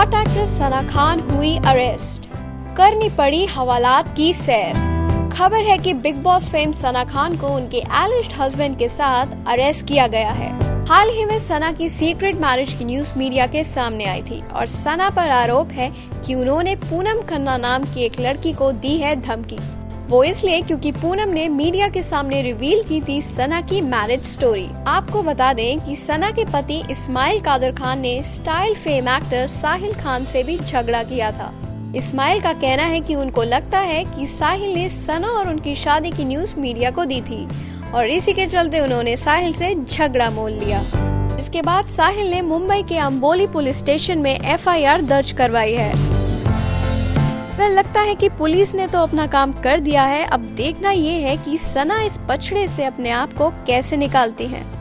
Hot actress Sana Khan हुई arrest, करनी पड़ी हवालात की सैर। खबर है कि Bigg Boss fame Sana Khan को उनके एलिज्ड हस्बैंड के साथ अरेस्ट किया गया है। हाल ही में सना की सीक्रेट मैरिज की न्यूज मीडिया के सामने आई थी और सना पर आरोप है कि उन्होंने पूनम खन्ना नाम की एक लड़की को दी है धमकी। वो इसलिए क्योंकि पूनम ने मीडिया के सामने रिवील की थी सना की मैरिज स्टोरी। आपको बता दें कि सना के पति इस्माइल कादर खान ने style fame actor Sahil Khan से भी झगड़ा किया था। इस्माइल का कहना है कि उनको लगता है कि साहिल ने सना और उनकी शादी की न्यूज मीडिया को दी थी और इसी के चलते उन्होंने साहिल से झगड़ा मोल लिया। इसके बाद साहिल ने मुंबई के अंबोली पुलिस स्टेशन में FIR दर्ज करवाई है। वह लगता है कि पुलिस ने तो अपना काम कर दिया है, अब देखना ये है कि सना इस पछड़े से अपने आप को कैसे निकालती हैं।